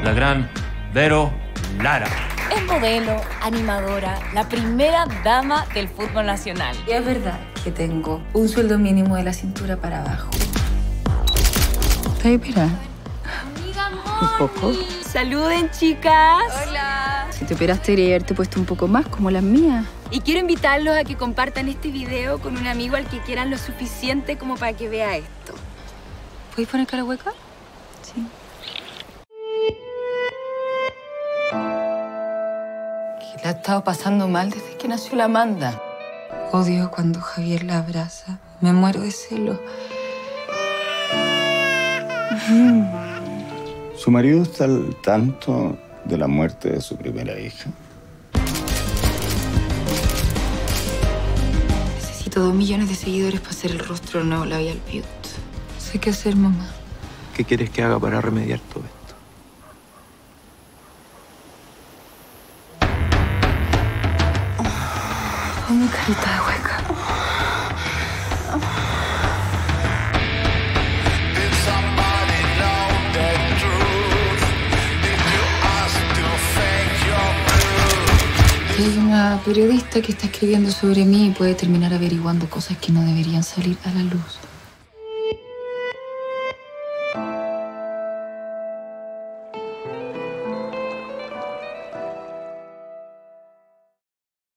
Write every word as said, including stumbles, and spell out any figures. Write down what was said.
la gran Vero Lara. Es modelo, animadora, la primera dama del fútbol nacional. Y es verdad que tengo un sueldo mínimo de la cintura para abajo. ¿Te esperas? ¿Un poco? Saluden, chicas. Hola. Si te operaste, debería haberte puesto un poco más, como las mías. Y quiero invitarlos a que compartan este video con un amigo al que quieran lo suficiente como para que vea esto. ¿Puedes poner cara hueca? Sí. Que la ha estado pasando mal desde que nació la Amanda. Odio cuando Javier la abraza. Me muero de celos. ¿Su marido está al tanto de la muerte de su primera hija? Necesito dos millones de seguidores para hacer el rostro nuevo Labial Beauty. No sé qué hacer, mamá. ¿Qué quieres que haga para remediar todo esto? Ponme carita de hueca. Hay una periodista que está escribiendo sobre mí y puede terminar averiguando cosas que no deberían salir a la luz.